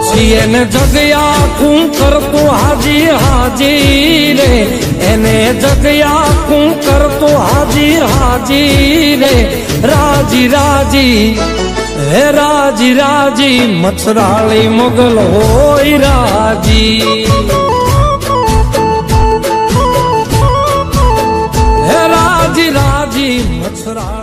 પછી એને જગ્યા કું કરતો હાજી હાજી રે, એને જગ્યા કું કરતો હાજી હાજી રે, રાજી રાજી હે રાજી રાજી મચ્છરાળી મોગલ હોય રાજી, હે રાજી રાજી મચ્છરાળી